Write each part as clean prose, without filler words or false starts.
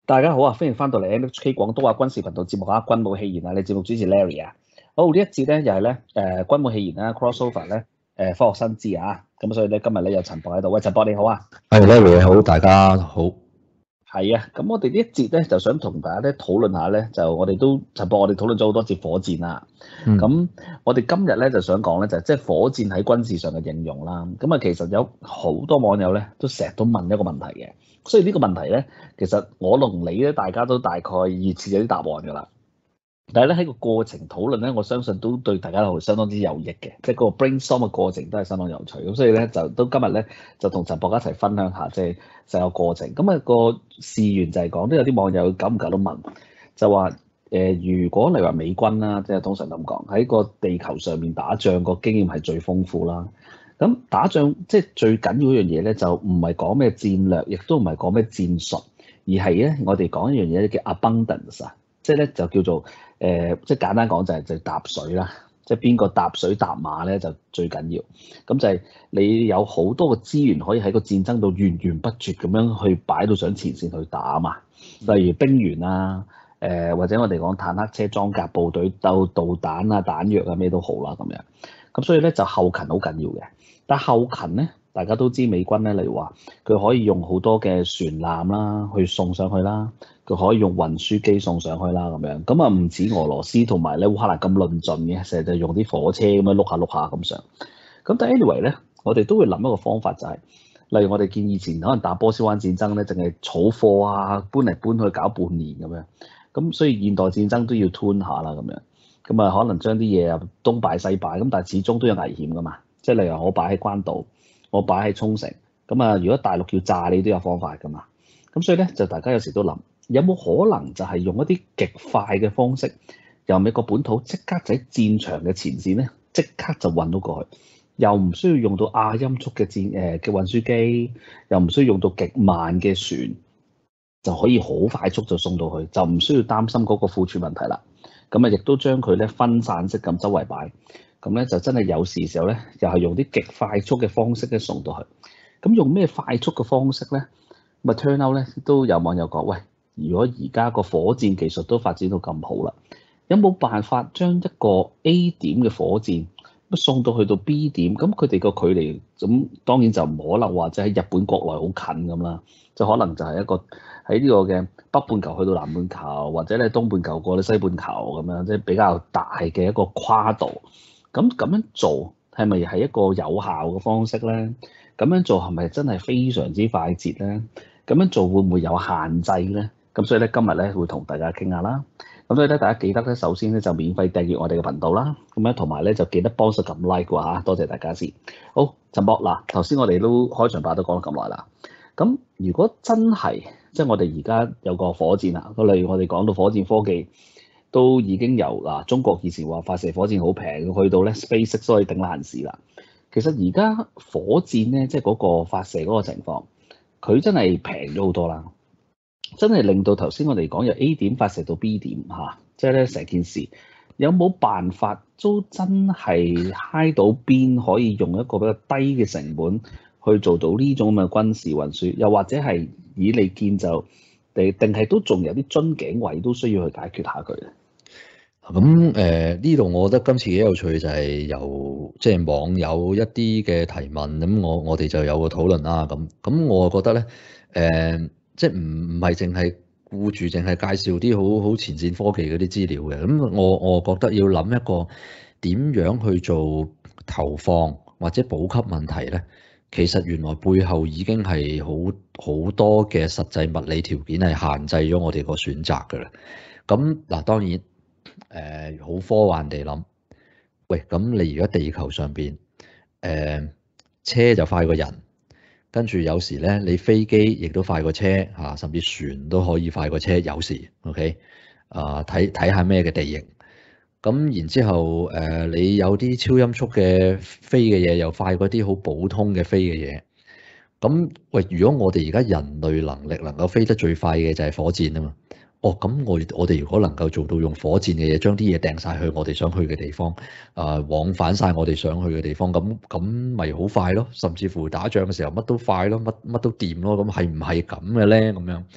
大家好啊，歡迎翻到嚟 NHK 廣東話軍事頻道節目啊，軍武戲言啊，你節目主持 Larry 啊。好，呢一節咧又係咧軍武戲言啦，crossover 咧科學新知啊，咁所以咧今日咧有陳博喺度，喂陳博你好啊。 係 Larry 好，大家好。 係啊，咁我哋呢一節咧就想同大家咧討論下咧，就我哋都陳博我哋討論咗好多節火箭啦。咁我哋今日咧就想講咧就係即係火箭喺軍事上嘅應用啦。咁啊其實有好多網友咧都成日都問一個問題嘅，所以呢個問題咧其實我同你咧大家都大概預設有啲答案㗎啦。但係咧喺個過程討論咧，我相信都對大家係相當之有益嘅，即係個 brainstorm 嘅過程都係相當有趣。咁所以咧就都今日咧就同陳博一齊分享下即係成個過程。咁啊個事源就係講都有啲網友久唔久都問，就話如果例如話美軍啦，即係通常咁講喺個地球上面打仗個經驗係最豐富啦。咁打仗即係最緊要一樣嘢咧，就唔係講咩戰略，亦都唔係講咩戰術，而係咧我哋講一樣嘢叫 abundance 啊。即係咧就叫做即係簡單講就係搭水啦，即係邊個搭水搭馬咧就最緊要。咁就係你有好多個資源可以喺個戰爭度源源不絕咁樣去擺到上前線去打啊嘛。例如兵員啊，或者我哋講坦克車、裝甲部隊、導彈啊、彈藥啊咩都好啦咁樣。咁所以咧就後勤好緊要嘅。但係後勤咧，大家都知美軍咧，例如話佢可以用好多嘅船艦啦去送上去啦。佢可以用運輸機送上去啦，咁樣咁啊唔似俄羅斯同埋咧烏克蘭咁論盡嘅，成日就用啲火車咁樣碌下碌下咁上。咁但係 anyway 咧，我哋都會諗一個方法就係，例如我哋見以前可能打波斯灣戰爭咧，淨係儲貨啊，搬嚟搬去搞半年咁樣。咁所以現代戰爭都要 tune 下啦，咁樣。咁啊可能將啲嘢啊東擺西擺，咁但係始終都有危險噶嘛。即係例如我擺喺關島，我擺喺沖繩，咁啊如果大陸要炸你都有方法噶嘛。咁所以咧就大家有時都諗。有冇可能就係用一啲極快嘅方式，由美國本土即刻就喺戰場嘅前線咧，即刻就運到過去，又唔需要用到亞音速嘅嘅運輸機，又唔需要用到極慢嘅船，就可以好快速就送到去，就唔需要擔心嗰個庫存問題啦。咁啊，亦都將佢咧分散式咁周圍擺，咁咧就真係有時時候咧，又係用啲極快速嘅方式咧送到去。咁用咩快速嘅方式咧？咁啊，turn out 咧都有網友講，喂。如果而家個火箭技術都發展到咁好啦，有冇辦法將一個 A 點嘅火箭乜送到去到 B 點？咁佢哋個距離咁當然就唔可能話即係喺日本國內好近咁啦，就可能就係一個喺呢個嘅北半球去到南半球，或者咧東半球過到西半球咁樣，即係比較大嘅一個跨度。咁樣做係咪係一個有效嘅方式咧？咁樣做係咪真係非常之快捷咧？咁樣做會唔會有限制咧？咁所以咧，今日咧會同大家傾下啦。咁所以咧，大家記得咧，首先咧就免費訂閱我哋嘅頻道啦。咁樣同埋咧就記得幫手撳 like 喎嚇，多謝大家先。好，陳博嗱，頭先我哋都開場白都講咗咁耐啦。咁如果真係即係我哋而家有個火箭啊，例如我哋講到火箭科技都已經由嗱中國以前話發射火箭好平，去到咧 SpaceX 都可以頂爛市啦。其實而家火箭咧，即係嗰個發射嗰個情況，佢真係平咗好多啦。真係令到頭先我哋講由 A 點發射到 B 點嚇，即係咧成件事有冇辦法都真係嗨到邊可以用一個比較低嘅成本去做到呢種咁嘅軍事運輸，又或者係以你見就定係都仲有啲樽頸位都需要去解決下佢咧？ 咁呢度我覺得今次幾有趣就係由即係網友一啲嘅提問，咁我哋就有個討論啦。咁我覺得咧即係唔係淨係顧住淨係介紹啲好前線科技嗰啲資料嘅。咁我覺得要諗一個點樣去做投放或者補給問題咧，其實原來背後已經係好多嘅實際物理條件係限制咗我哋個選擇㗎啦。咁嗱，當然好科幻地諗，喂，咁你而家地球上邊車就快過人。跟住有時咧，你飛機亦都快過車嚇，甚至船都可以快過車。有時 OK 睇下咩嘅地形。咁然之後你有啲超音速嘅飛嘅嘢，又快過啲好普通嘅飛嘅嘢。咁喂，如果我哋而家人類能力能夠飛得最快嘅就係火箭啊嘛。哦，咁我哋如果能夠做到用火箭嘅嘢，將啲嘢掟晒去我哋想去嘅地方，往返晒我哋想去嘅地方，咁咪好快咯。甚至乎打仗嘅時候乜都快咯，乜都掂咯。咁係唔係咁嘅咧？咁樣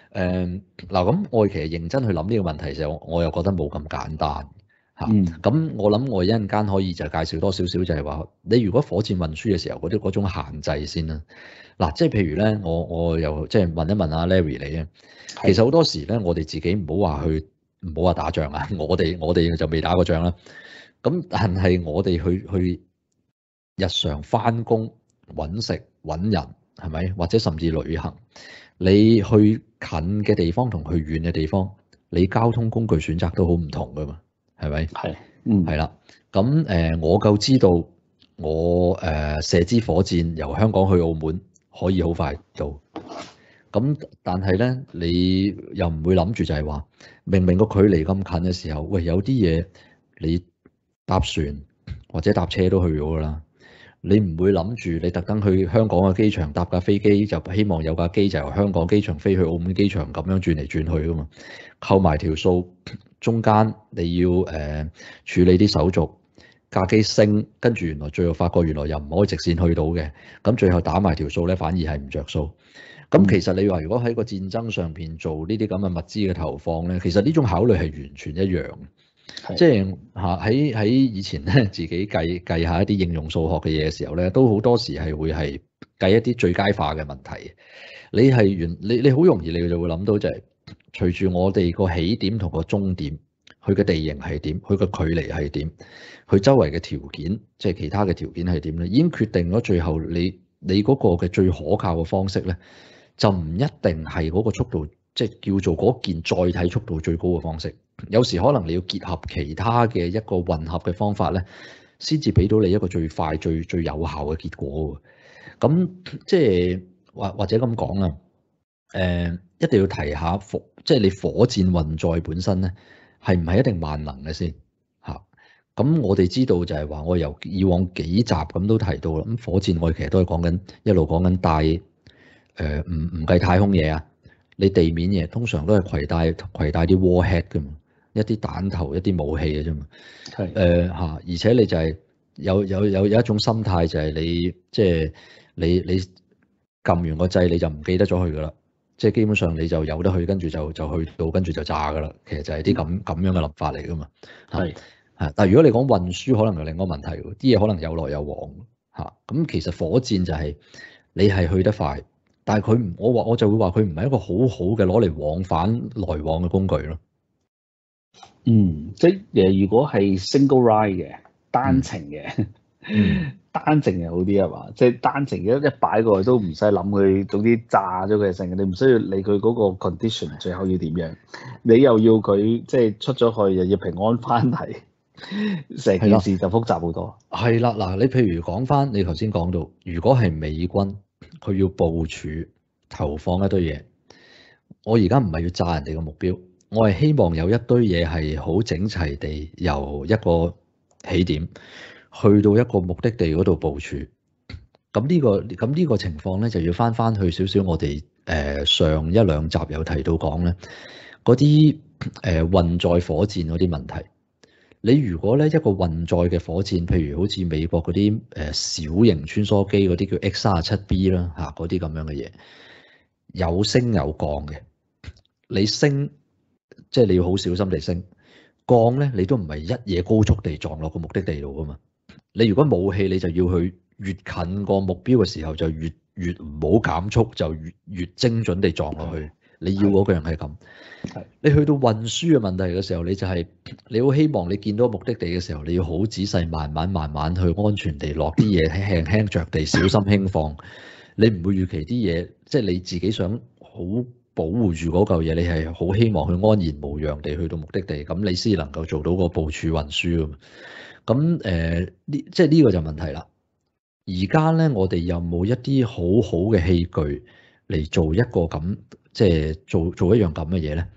嗱，咁我其實認真去諗呢個問題嘅時候，我又覺得冇咁簡單嚇。 嗯咁我諗我一陣間可以就介紹多少少，就係話你如果火箭運輸嘅時候嗰種限制先啦。嗱，即係譬如咧，我又即係問一問阿 Larry 你啊，其實好多時咧，我哋自己唔好話打仗啊，我哋就未打過仗啦。咁但係我哋去日常返工揾食揾人係咪？或者甚至旅行，你去近嘅地方同去遠嘅地方，你交通工具選擇都好唔同噶嘛，係咪？ 係，嗯係啦。咁我夠知道我射支火箭由香港去澳門可以好快到。咁但係咧，你又唔會諗住就係話，明明個距離咁近嘅時候，喂，有啲嘢你搭船或者搭車都去咗噶啦。你唔會諗住你特登去香港嘅機場搭架飛機，就希望有架機就由香港機場飛去澳門機場咁樣轉嚟轉去噶嘛？扣埋條數，中間你要處理啲手續，架機升，跟住原來最後發覺原來又唔可以直線去到嘅，咁最後打埋條數咧，反而係唔着數。咁其實你話如果喺個戰爭上邊做呢啲咁嘅物資嘅投放咧，其實呢種考慮係完全一樣。即係喺以前咧，自己計下一啲應用數學嘅嘢嘅時候咧，都好多時係會係計一啲最佳化嘅問題。你好容易你就會諗到就係隨住我哋個起點同個終點，佢嘅地形係點，佢嘅距離係點，佢周圍嘅條件，即係其他嘅條件係點咧，已經決定咗最後你嗰個嘅最可靠嘅方式咧，就唔一定係嗰個速度，即係叫做嗰件載體速度最高嘅方式。有時可能你要結合其他嘅一個混合嘅方法咧，先至俾到你一個最快、最有效嘅結果。咁即係或者咁講啦，一定要提下即係你火箭運載本身咧，係唔係一定萬能嘅先嚇？咁我哋知道就係話，我由以往幾集咁都提到啦。咁火箭我哋其實都係講緊一路講緊帶唔計太空嘢啊，你地面嘢通常都係攜帶啲 warhead 㗎嘛。一啲彈頭、一啲武器嘅啫嘛，而且你就係有一種心態就係你即係你撳完個掣你就唔記得咗佢噶啦，即係基本上你就有得去，跟住就去到，跟住就炸噶啦。其實就係啲咁樣嘅諗法嚟噶嘛。但係如果你講運輸，可能係另一個問題，啲嘢可能有來有往嚇。咁其實火箭就係你係去得快，但係我就會話佢唔係一個好好嘅攞嚟往返來往嘅工具咯。 即係如果係 single ride 嘅單程嘅，單程係好啲係嘛？即係單程一擺過去都唔使諗佢，總之炸咗佢成，你唔需要理佢嗰個 condition 最後要點樣，你又要佢即係出咗去又要平安翻嚟，成件事就複雜好多。 係啦，嗱，你譬如講翻你頭先講到，如果係美軍佢要部署投放一堆嘢，我而家唔係要炸人哋嘅目標。我係希望有一堆嘢係好整齊地由一個起點去到一個目的地嗰度部署。咁呢個情況咧，就要翻去少少我哋上一兩集有提到講咧，嗰啲運載火箭嗰啲問題。你如果咧一個運載嘅火箭，譬如好似美國嗰啲小型穿梭機嗰啲叫 X-37B 啦嚇，嗰啲咁樣嘅嘢，有升有降嘅，你升。即係你要好小心地升降咧，你都唔係一嘢高速地撞落個目的地度噶嘛。你如果武器，你就要去越近個目標嘅時候，就越唔好減速，就越精準地撞落去。你要嗰個人係咁。你去到運輸嘅問題嘅時候，你就係你好希望你見到目的地嘅時候，你要好仔細慢慢去安全地落啲嘢，輕輕着地，小心輕放。你唔會預期啲嘢，即係你自己想好保護住嗰嚿嘢，你係好希望佢安然無恙地去到目的地，咁你先能夠做到個部署運輸啊。咁即係呢個就問題啦。而家咧，我哋有冇一啲好好嘅器具嚟做一個咁，即係做一樣咁嘅嘢咧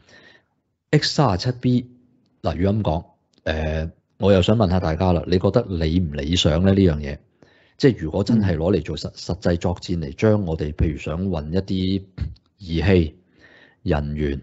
？X-37B 嗱，如果咁講，我又想問下大家啦，你覺得理唔理想咧呢樣嘢？即係如果真係攞嚟做實際作戰嚟，將我哋譬如想運一啲儀器、人員，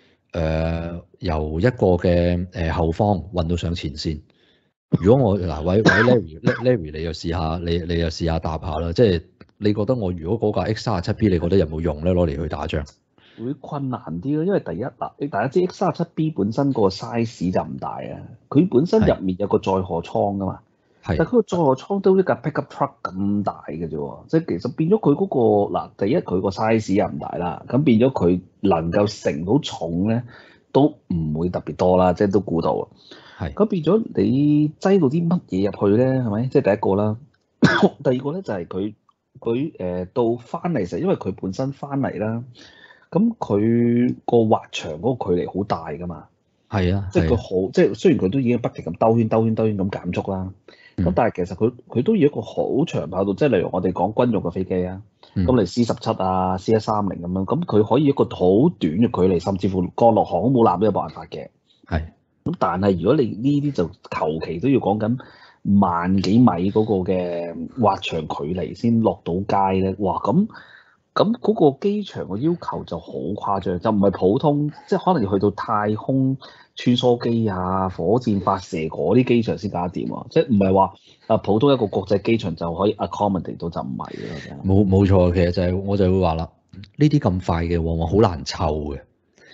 由一個嘅後方運到上前線。如果我嗱，位 Larry 你又試下，你又試下答下啦。即係你覺得我如果嗰架 X-37B，你覺得有冇用咧？攞嚟去打仗？ 會困難啲咯，因為第一嗱，你大家知 X37B 本身個 size 就唔大啊，佢本身入面有個載荷艙噶嘛，但係佢個載荷艙都好似架 pickup truck 咁大嘅啫喎，即係其實變咗佢嗰個嗱，第一佢個 size 又唔大啦，咁變咗佢能夠承到重咧都唔會特別多啦，即係都估到啊。 係咁變咗你擠到啲乜嘢入去咧？係咪？即係第一個啦。第二個咧就係佢到翻嚟時，因為佢本身翻嚟啦，咁佢個滑翔嗰個距離好大噶嘛。 係啊， 即係佢好，即係雖然佢都已經不停咁兜圈咁減速啦，咁但係其實佢都要一個好長跑道，即係例如我哋講軍用嘅飛機啊，咁你 C17啊、C130咁樣，咁佢可以一個好短嘅距離，甚至乎降落航空母艦都有辦法嘅。 係。 咁但係如果你呢啲就求其都要講緊萬幾米嗰個嘅滑翔距離先落到街咧，哇！咁嗰個機場嘅要求就好誇張，就唔係普通，即係可能要去到太空穿梭機啊、火箭發射嗰啲機場先搞得掂啊！即係唔係話普通一個國際機場就可以 accommodate 到，就唔係嘅。 冇錯，其實就係我就會話啦，呢啲咁快嘅往往好難湊嘅。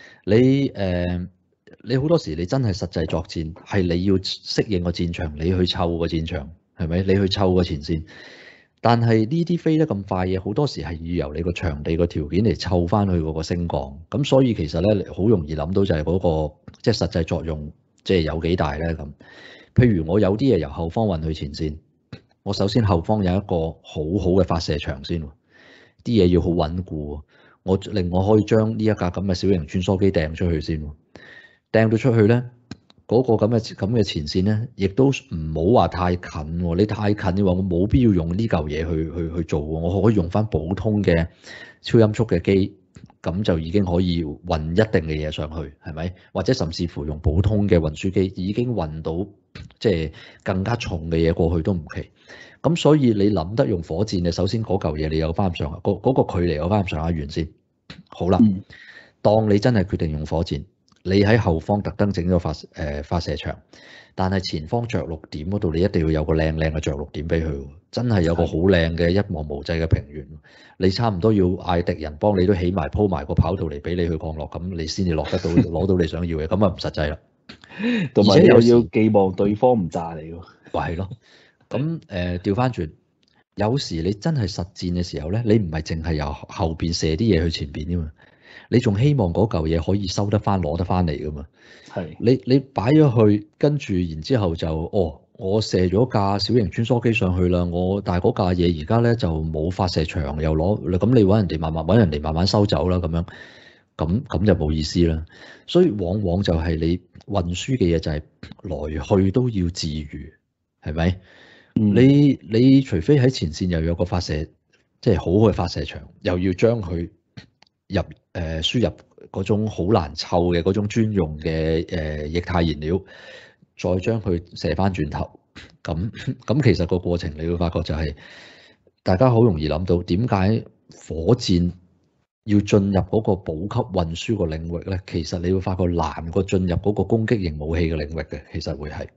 你好多時你真係實際作戰係你要適應個戰場，你去湊個戰場係咪？你去湊個前線。但係呢啲飛得咁快嘅，好多時係要由你個場地個條件嚟湊翻去嗰個升降。咁所以其實咧，好容易諗到就係嗰個即係實際作用，即係有幾大咧咁。譬如我有啲嘢由後方運去前線，我首先後方有一個好好嘅發射場先，啲嘢要好穩固。我可以將呢一架咁嘅小型穿梭機掟出去先，掟到出去咧。嗰個咁嘅前線咧，亦都唔好話太近喎。你太近嘅話，我冇必要用呢嚿嘢去做喎。我可以用翻普通嘅超音速嘅機，咁就已經可以運一定嘅嘢上去，係咪？或者甚至乎用普通嘅運輸機已經運到即係更加重嘅嘢過去都唔奇。咁所以你諗得用火箭嘅，首先嗰嚿嘢你有翻上下，嗰個距離有翻上下遠先。好啦，當你真係決定用火箭。你喺後方特登整咗發射場，但係前方着陸點嗰度，你一定要有個靚嘅着陸點俾佢，真係有個好靚嘅一望無際嘅平原。你差唔多要嗌敵人幫你都起埋鋪埋個跑道嚟俾你去降落，咁你先至落得到攞到你想要嘅，咁啊唔實際啦。 同埋又要寄望對方唔炸你喎。 話係咯，咁調翻轉，有時你真係實戰嘅時候咧，你唔係淨係由後邊射啲嘢去前邊㗎嘛。你仲希望嗰嚿嘢可以收得翻、攞得翻嚟噶嘛？係你擺咗去，跟住然之後就我射咗架小型穿梭機上去啦。但係嗰架嘢而家咧就冇發射場，又攞咁你揾人哋慢慢收走啦。咁就冇意思啦。所以往往就係你運輸嘅嘢就係來去都要自如，係咪？你除非喺前線又有個發射，即係好嘅發射場，又要將佢輸入嗰種好難湊嘅嗰種專用嘅液態燃料，再將佢射翻轉頭，咁其實個過程你會發覺就係大家好容易諗到點解火箭要進入嗰個補給運輸個領域咧？其實你會發覺難過進入嗰個攻擊型武器嘅領域嘅，其實會係。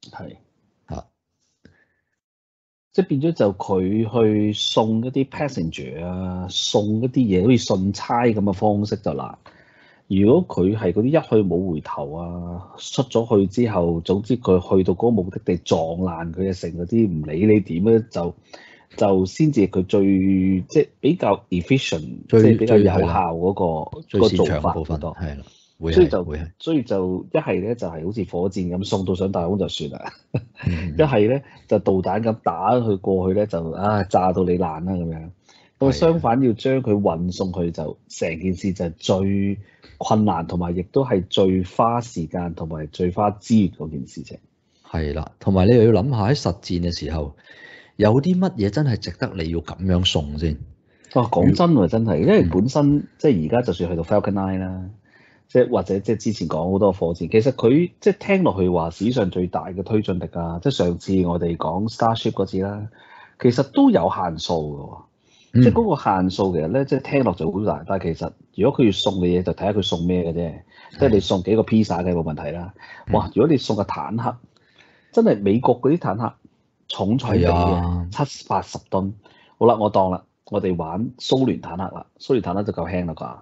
即係變咗就佢去送一啲 passenger 啊，送一啲嘢好似信差咁嘅方式就難。如果佢係嗰啲一去冇回頭啊，出咗去之後，總之佢去到嗰個目的地撞爛佢嘅成嗰啲，唔理你點咧，就先至佢最即係比較 efficient，即係比較有效嗰個做法部分多係啦。 所以就一係咧就係好似火箭咁送到上太空就算啦，一係咧就導彈咁打佢過去咧就炸到你爛啦咁樣。咁相反要將佢運送去就成件事就係最困難，同埋亦都係最花時間同埋最花資源嗰件事情。 係啦，同埋你又要諗下喺實戰嘅時候有啲乜嘢真係值得你要咁樣送先。 講真喎，真係，因為本身即係而家就算去到 Falcon 9啦。即係或者即係之前講好多火箭，其實佢即係聽落去話史上最大嘅推進力啊！即係上次我哋講 Starship 嗰次啦，其實都有限數嘅喎。即係嗰個限數其實咧，即係聽落就好大，但係其實如果佢要送嘅嘢就睇下佢送咩嘅啫。即係你送幾個披薩嘅冇問題啦。哇！如果你送個坦克，真係美國嗰啲坦克重重地嘅780噸。好啦，我當啦，我哋玩蘇聯坦克啦，蘇聯坦克就夠輕啦啩。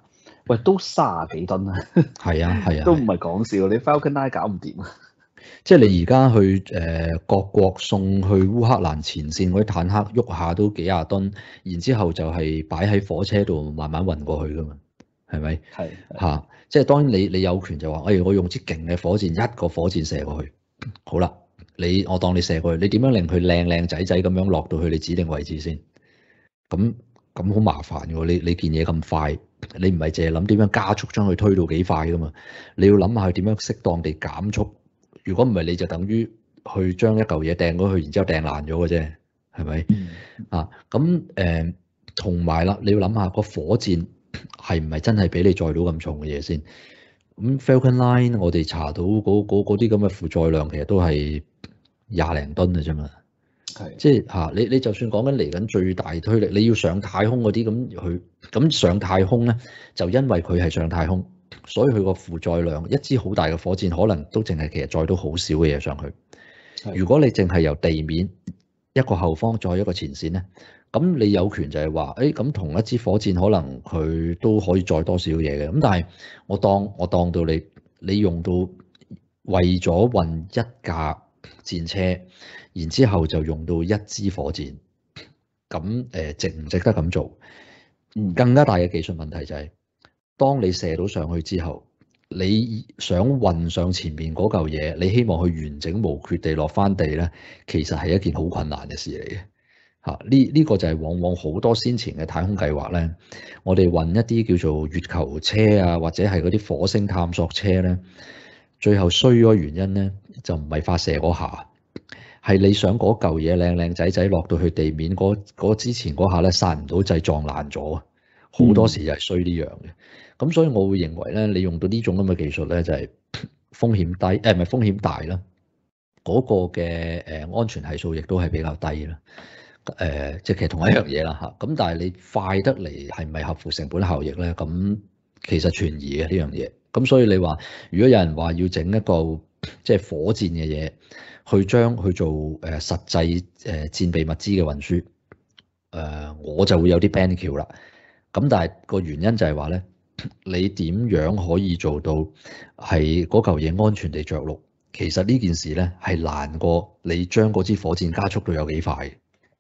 喂，都30幾噸啊， 係啊係啊都唔係， 係講笑，你 Falcon 9搞唔掂啊！ 即係你而家去各國送去烏克蘭前線嗰啲坦克喐下都幾廿噸，然之後就係擺喺火車度慢慢運過去噶嘛，係咪？ 係嚇，即係當然你有權就話，我用支勁嘅火箭，一個火箭射過去，好啦，我當你射過去，你點樣令佢靚靚仔仔咁樣落到去你指定位置先？咁好麻煩嘅喎，你件嘢咁快，你唔係淨係諗點樣加速將佢推到幾快噶嘛？你要諗下點樣適當地減速。如果唔係，你就等於去將一嚿嘢掟咗去，然之後掟爛咗嘅啫，係咪？啊，咁同埋啦，你要諗下個火箭係唔係真係俾你載到咁重嘅嘢先？咁 Falcon 9我哋查到嗰啲咁嘅負載量其實都係20零噸嘅啫嘛。 係， 即係嚇你就算講緊嚟緊最大推力，你要上太空嗰啲咁上太空咧，就因為佢係上太空，所以佢個負載量一支好大嘅火箭可能都淨係其實載到好少嘅嘢上去。如果你淨係由地面一個後方再一個前線咧，咁你有權就係話，咁同一支火箭可能佢都可以載多少嘢嘅。咁但係我當到你用到為咗運一架戰車，然之後就用到一支火箭，咁值唔值得咁做？更加大嘅技術問題就係，當你射到上去之後，你想運上前面嗰嚿嘢，你希望佢完整無缺地落翻地咧，其實係一件好困難嘅事嚟嘅。嚇，呢個就係往往好多先前嘅太空計劃咧，我哋運一啲叫做月球車啊，或者係嗰啲火星探索車咧，最後衰嗰個原因咧，就唔係發射嗰下，係你想嗰嚿嘢靚靚仔仔落到去地面嗰之前嗰下咧，剎唔到掣撞爛咗，好多時就係衰呢樣嘅。咁所以我會認為咧，你用到呢種咁嘅技術咧，就係風險低，唔係風險大啦，嗰個嘅安全係數亦都係比較低啦。即係其實同一樣嘢啦嚇，咁但係你快得嚟係咪合乎成本效益咧？咁其實存疑嘅呢樣嘢。咁所以你話，如果有人話要整一個即係火箭嘅嘢，去做實際戰備物資嘅運輸，我就會有啲 ban 橋啦。咁但係個原因就係話咧，你點樣可以做到係嗰嚿嘢安全地着陸？其實呢件事咧係難過你將嗰支火箭加速到有幾快。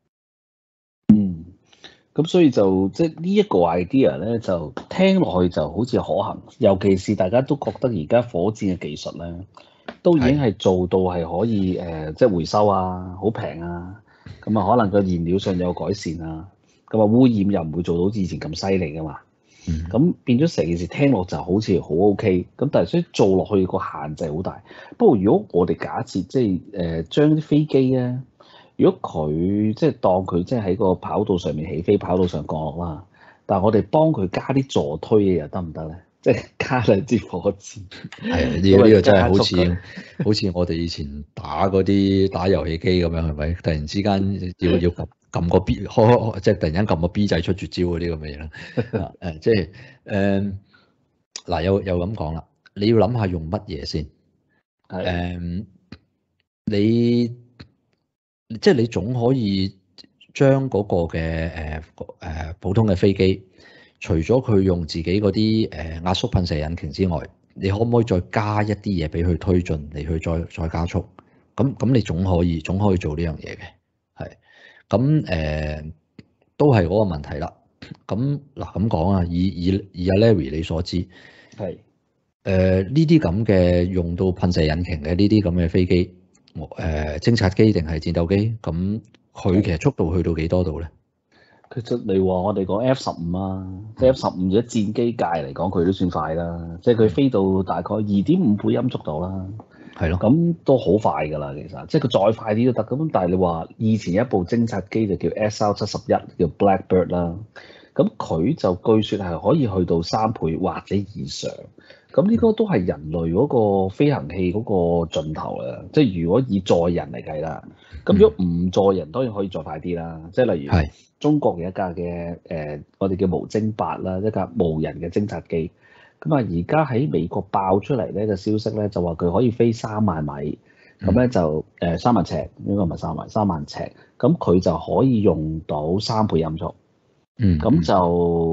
咁所以就即係呢一個 idea 咧，就聽落去就好似可行，尤其是大家都覺得而家火箭嘅技術咧，都已經係做到係可以即係回收啊，好平啊，咁啊可能個燃料上有改善啊，咁啊污染又唔會做到之前咁犀利噶嘛，咁變咗成件事聽落就好似好 OK，咁但係所以做落去個限制好大。不過如果我哋假設即係將啲飛機咧，如果佢即係當佢即係喺個跑道上面起飛，跑道上降落啦，但係我哋幫佢加啲助推嘅又得唔得咧？即係加兩支火箭。 係啊，呢個真係好似我哋以前打遊戲機咁樣，係咪？突然之間要撳個 B，即係突然間撳個 B 掣出絕招嗰啲咁嘅嘢啦。即係嗱，又咁講啦，你要諗下用乜嘢先？即係你總可以將嗰個嘅普通嘅飛機，除咗佢用自己嗰啲壓縮噴射引擎之外，你可唔可以再加一啲嘢俾佢推進嚟去再加速？咁你總可以做呢樣嘢嘅，係咁都係嗰個問題啦。咁嗱咁講啊，以阿 Larry 你所知， 係呢啲咁嘅用到噴射引擎嘅呢啲咁嘅飛機。偵察機定係戰鬥機？咁佢其實速度去到幾多度咧？ 其實你話我哋講 F-15啊，即係 F-15如果戰機界嚟講，佢都算快啦。即係佢飛到大概2.5倍音速度啦。 係咯， 咁都好快㗎啦，其實。即係佢再快啲都得。咁但係你話以前有一部偵察機就叫 SR-71，叫 Blackbird 啦。咁佢就據說係可以去到3倍或者以上。咁呢個都係人類嗰個飛行器嗰個盡頭啦。即係如果以載人嚟計啦，咁如果唔載人，當然可以再快啲啦。即係例如中國有一架嘅我哋叫無偵8啦，一架無人嘅偵察機。咁啊，而家喺美國爆出嚟咧嘅消息咧，就話佢可以飛3萬米，咁咧就3萬尺，應該唔係3萬，3萬尺。咁佢就可以用到3倍音速。咁就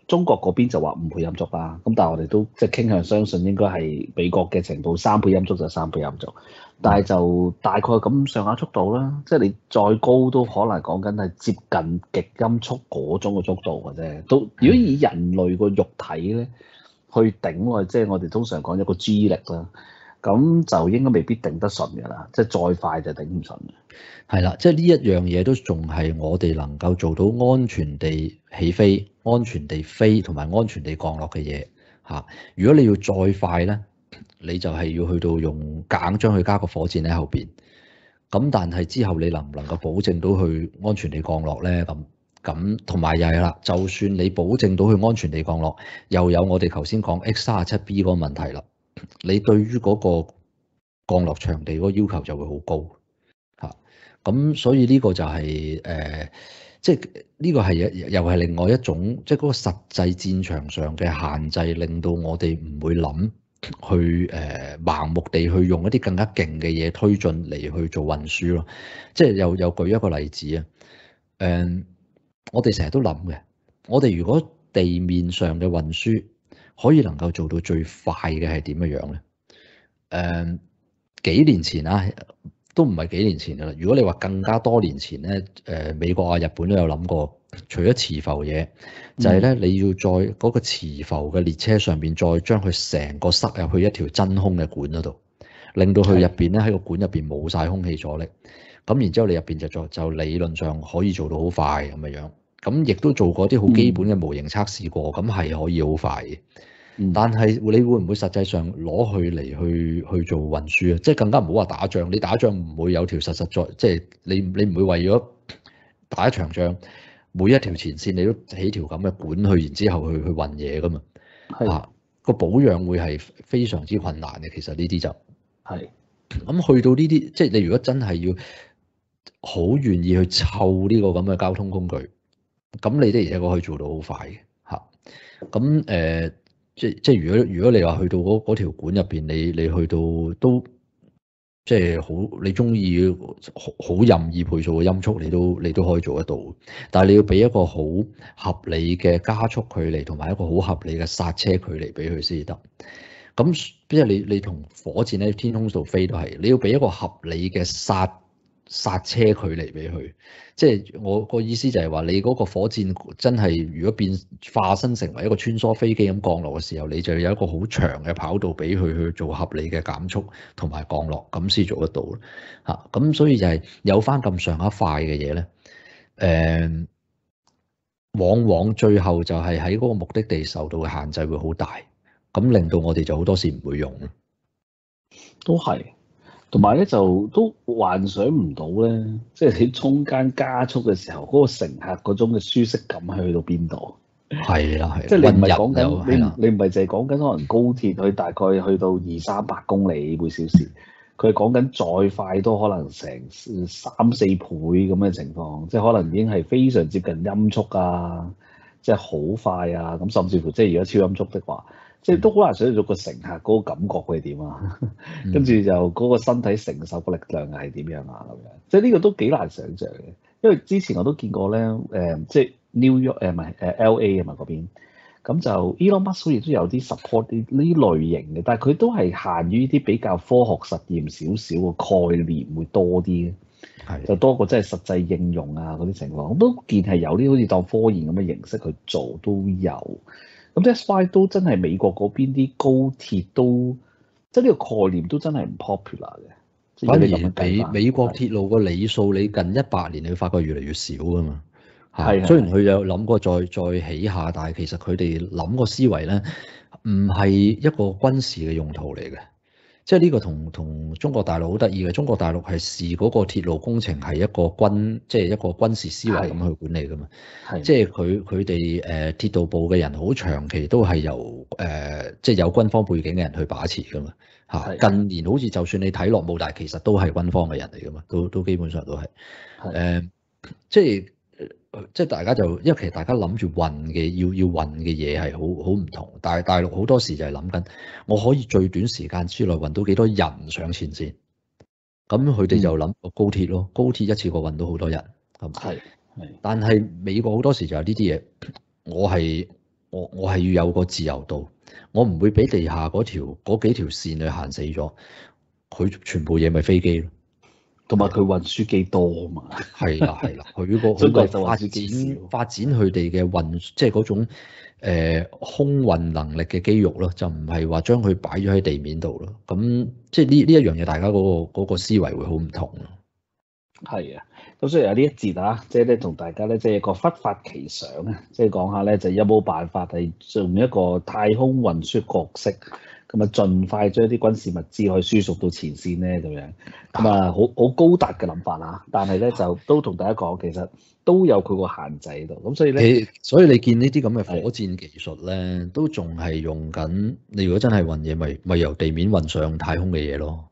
中國嗰邊就話5倍音速啦，咁但係我哋都即係傾向相信應該係美國嘅程度3倍音速就3倍音速，但係就大概咁上下速度啦，即係你再高都可能講緊係接近極音速嗰種嘅速度嘅啫。都如果以人類個肉體咧去頂落，即係我哋通常講一個 G 力啦，咁就應該未必頂得順㗎啦，即係再快就頂唔順嘅。 係啦，即係呢一樣嘢都仲係我哋能夠做到安全地起飛、安全地飛同埋安全地降落嘅嘢嚇。如果你要再快咧，你就係要去到用夾硬將佢加個火箭喺後邊。咁但係之後你能唔能夠保證到佢安全地降落咧？咁同埋又係啦，就算你保證到佢安全地降落，又有我哋頭先講 X-37B 嗰個問題啦。你對於嗰個降落場地嗰個要求就會好高嚇。咁所以呢個就係即係呢個係又係另外一種，即係嗰個實際戰場上嘅限制，令到我哋唔會諗去盲目地去用一啲更加勁嘅嘢推進嚟去做運輸咯。即係又舉一個例子啊，我哋成日都諗嘅，我哋如果地面上嘅運輸可以能夠做到最快嘅係點樣樣咧？幾年前啊，都唔係幾年前噶啦。如果你話更加多年前咧，美國啊、日本都有諗過，除咗磁浮嘢，就係咧你要在嗰個磁浮嘅列車上邊，再將佢成個塞入去一條真空嘅管嗰度，令到佢入邊咧喺個管入邊冇晒空氣阻力。咁然之後你入邊就理論上可以做到好快咁嘅樣。咁亦都做過啲好基本嘅模型測試過，咁係可以好快嘅。但係你會唔會實際上攞佢嚟去做運輸啊？即係更加唔好話打仗，你打仗唔會有條實在，即係你唔會為咗打一場仗，每一條前線你都起條咁嘅管去，然之後去運嘢噶嘛。係個保養會係非常之困難嘅。其實呢啲就係咁去到呢啲，即係你如果真係要好願意去湊呢個咁嘅交通工具，咁你的而且確可以做到好快嘅嚇。咁即係如果你話去到嗰條管入邊，你去到都即係好，你中意好任意倍數嘅音速，你都可以做得到。但係你要俾一個好合理嘅加速距離，同埋一個好合理嘅剎車距離俾佢先得。咁即係你同火箭喺天空度飛都係，你要俾一個合理嘅剎車距離俾佢。即係我個意思就係話，你嗰個火箭真係如果化身成為一個穿梭飛機咁降落嘅時候，你就有一個好長嘅跑道俾佢去做合理嘅減速同埋降落，咁先做得到嚇。咁所以就係有翻咁上下快嘅嘢咧，往往最後就係喺嗰個目的地受到嘅限制會好大，咁令到我哋就好多時唔會用。 都係。同埋咧就都幻想唔到咧，即係喺中間加速嘅時候，嗰個乘客嗰種嘅舒適感係去到邊度？ 係啦， 即係你唔係講緊你唔係淨係講緊可能高鐵佢大概去到200-300公里每小時，佢係講緊再快都可能成3-4倍咁嘅情況，即係可能已經係非常接近音速啊，即係好快啊，咁甚至乎即係如果超音速的話。即係都好難想象到個乘客嗰個感覺佢係點啊，跟住就嗰個身體承受嘅力量係點樣啊咁樣，即係呢個都幾難想像嘅。因為之前我都見過咧，即係 New York 唔係LA 啊嘛嗰邊，咁就 Elon Musk 亦都有啲 support 呢類型嘅，但係佢都係限於啲比較科學實驗少少嘅概念會多啲，就多過真係實際應用啊嗰啲情況。我都見係有啲好似當科研咁嘅形式去做都有。咁 that's why 都真係美國嗰邊啲高鐵都，即係呢個概念都真係唔 popular 嘅。 反而美國鐵路個里數，你近100年你會發覺越嚟越少㗎嘛。係，雖然佢有諗過再起下，但係其實佢哋諗個思維咧，唔係一個軍事嘅用途嚟嘅。即係呢個同中國大陸好得意嘅，中國大陸係視嗰個鐵路工程係一個軍事思維咁去管理噶嘛。即係佢哋鐵道部嘅人好長期都係由即係有軍方背景嘅人去把持噶嘛。近年好似就算你睇落冇，但係其實都係軍方嘅人嚟噶嘛，都基本上都係即係大家就因為其實大家諗住運嘅要運嘅嘢係好唔同，但係大陸好多時就係諗緊我可以最短時間之內運到幾多人上前線，咁佢哋就諗個高鐵咯，高鐵一次過運到好多人，但係美國好多時就係呢啲嘢，我係我係要有個自由度，我唔會俾地下嗰幾條線去限死咗，佢全部嘢咪飛機咯。 同埋佢運輸機多啊嘛。 係啦係啦，佢個中國就發運輸機少發展佢哋嘅即係嗰種空運能力嘅肌肉咯，就唔係話將佢擺咗喺地面度咯。咁即係呢一樣嘢，大家嗰個思維會好唔同咯。 係啊，咁所以有呢一節啊，即係咧同大家咧，即係一個忽發奇想啊，即係講下咧，就有冇辦法係用一個太空運輸角色，咁啊盡快將啲軍事物資可以輸送到前線咧，咁樣咁啊好高達嘅諗法啊，但係咧就都同大家講，其實都有佢個限制喺度，咁所以咧， 所以你見呢啲咁嘅火箭技術咧，都仲係用緊。你如果真係運嘢，咪由地面運上太空嘅嘢咯。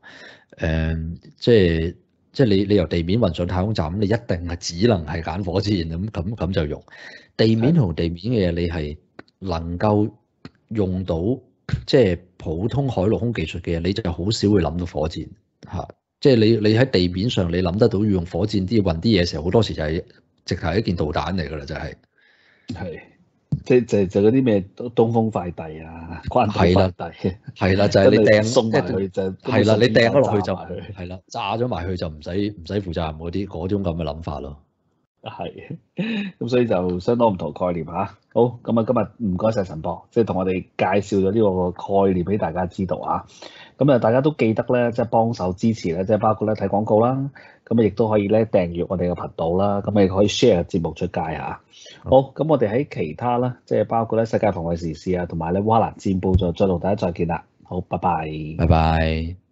即係你由地面運上太空站，咁你一定係只能係揀火箭咁就用地面同地面嘅嘢，你係能夠用到即係普通海陸空技術嘅嘢，你就好少會諗到火箭嚇。即係你喺地面上，你諗得到要用火箭運啲嘢嘅時候，好多時就係直頭係一件導彈嚟㗎啦，就係。 係即係就嗰啲咩東風快遞啊、關東快遞， 係啦，就係你掟送埋去就係啦，你掟咗落去就炸埋佢係啦，炸咗埋去就唔使負責任嗰種咁嘅諗法咯。 係，咁所以就相當唔同概念嚇。好，咁啊今日唔該晒陳博，即係同我哋介紹咗呢個概念俾大家知道啊。咁啊，大家都記得咧，即係幫手支持咧，即係包括咧睇廣告啦，咁啊亦都可以咧訂閱我哋嘅頻道啦，咁你可以 share 節目出街嚇。好，咁我哋喺其他啦，即係包括咧世界防衞時事啊，同埋咧蛙蘭戰報再同大家再見啦。好，拜拜。 拜拜。